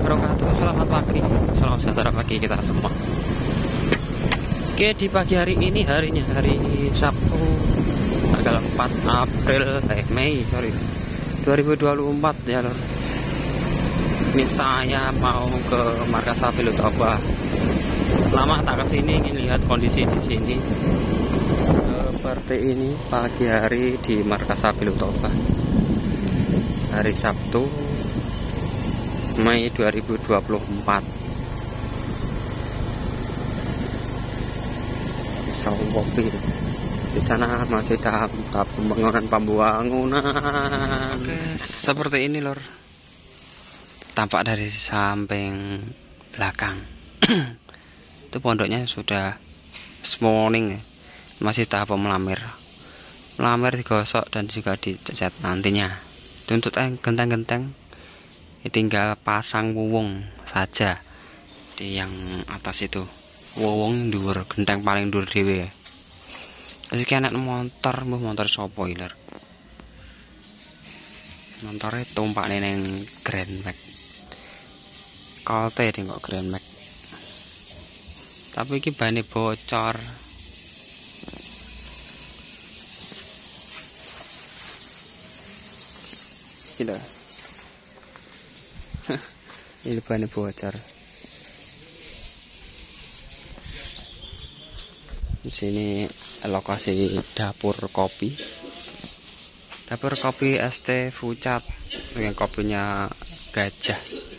wabarakatuh. Selamat pagi, salam sejahtera bagi kita semua. Oke, di pagi hari ini harinya hari Sabtu tanggal 4 Mei 2024 ya lor. Ini saya mau ke markas Sabil Toba. Lama tak kesini, ingin lihat kondisi di sini. Seperti ini pagi hari di markas Sabil Toba. Hari Sabtu Mei 2024. Sopopi di sana masih tahap pembangunan. Oke, seperti ini lor. Tampak dari samping belakang. Itu pondoknya sudah morning ya. Masih tahap melamir. Melamir digosok dan juga dicat nantinya. Untuk genteng-genteng tinggal pasang wuwung saja di yang atas itu. Wuwung dhuwur, genteng paling dhuwur dhewe. Terus iki anak motor, motor sopo iler. Montore tumpakne ning Grand Max. Kolte ding kok Grand Max. Tapi iki bane bocor. Gila. Ini bane bocor. Di sini lokasi dapur kopi. Dapur kopi ST Fucat dengan kopinya gajah.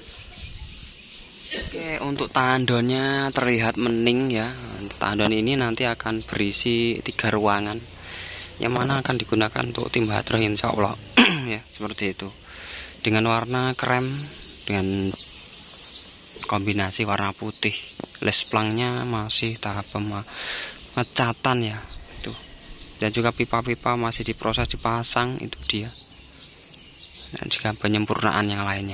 Oke, untuk tandonnya terlihat mening ya. Tandon ini nanti akan berisi 3 ruangan, yang mana akan digunakan untuk tim hadroh insya Allah. Ya, seperti itu. Dengan warna krem dengan kombinasi warna putih. Les plangnya masih tahap ngecatan ya itu. Dan juga pipa-pipa masih diproses dipasang, itu dia. Dan juga penyempurnaan yang lainnya.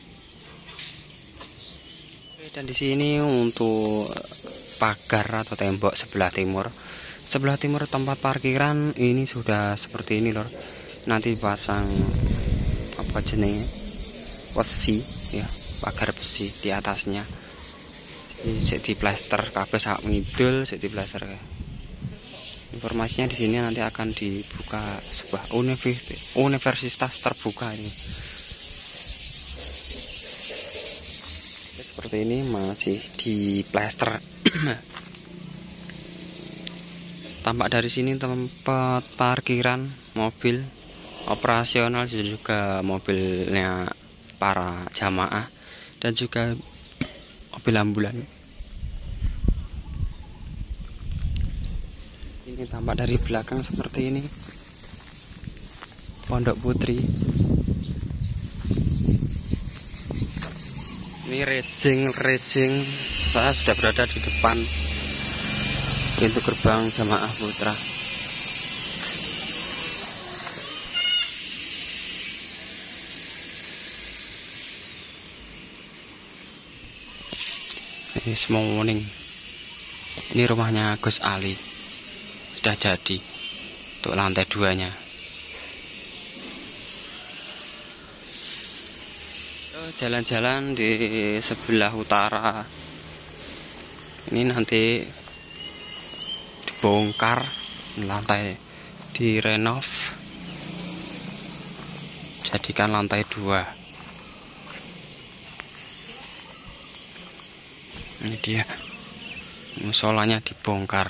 Dan di sini untuk pagar atau tembok sebelah timur. Sebelah timur tempat parkiran ini sudah seperti ini lor. Nanti pasang apa jenenge? Besi ya, pagar besi di atasnya. Sik di plester kabeh sak ngidul, sik di plester. Informasinya di sini nanti akan dibuka sebuah universitas terbuka ini. Seperti ini masih di plester. Tampak dari sini tempat parkiran mobil operasional, juga mobilnya para jamaah dan juga mobil ambulan. Ini tampak dari belakang seperti ini. Pondok Putri. Ini rejing. Saya sudah berada di depan pintu gerbang Jamaah Putra. Ini semua morning. Ini rumahnya Gus Ali. Sudah jadi untuk lantai 2-nya. Jalan-jalan di sebelah utara. Ini nanti dibongkar, lantai direnov, jadikan lantai 2. Ini dia, musolanya dibongkar.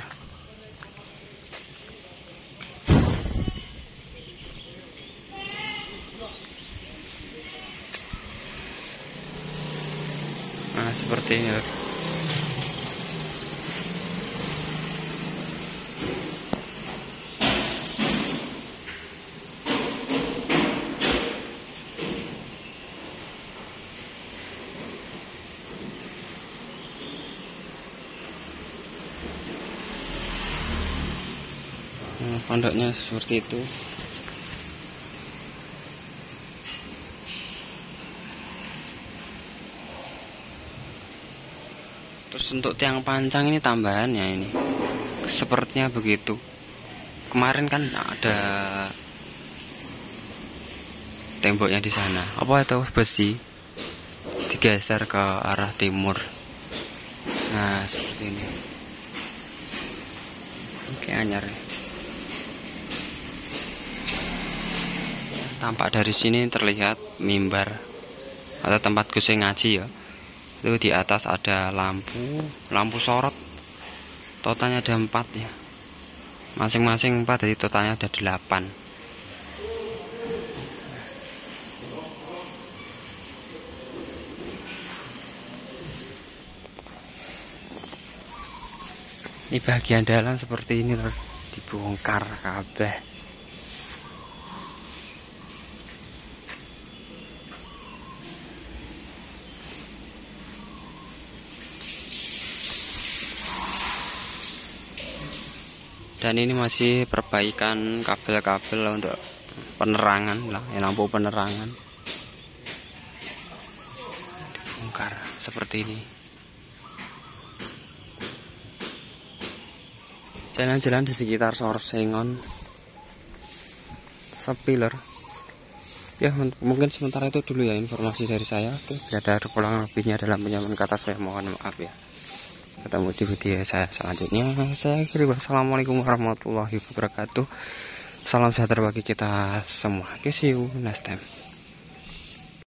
Nah, seperti ini. Pondoknya seperti itu. Terus untuk tiang pancang ini tambahannya ini. Sepertinya begitu. Kemarin kan ada temboknya di sana. Apa itu besi? digeser ke arah timur. Nah, seperti ini. Oke, anyar. Tampak dari sini terlihat mimbar atau tempat Gus ngaji ya. Itu di atas ada lampu sorot. Totalnya ada 4 ya. Masing-masing 4, jadi totalnya ada 8. Ini bagian dalam seperti ini loh, dibongkar kabeh. Dan ini masih perbaikan kabel-kabel untuk penerangan lah, lampu penerangan. Dibongkar seperti ini. Jalan-jalan di sekitar Sorsengon sepi lor. Ya mungkin sementara itu dulu ya informasi dari saya. Oke, bila ada kekurangan lebihnya dalam penyampaian kata saya mohon maaf ya. Ketemu di video saya selanjutnya. Saya akhiri, wassalamualaikum warahmatullahi wabarakatuh. Salam sejahtera bagi kita semua. See you next time.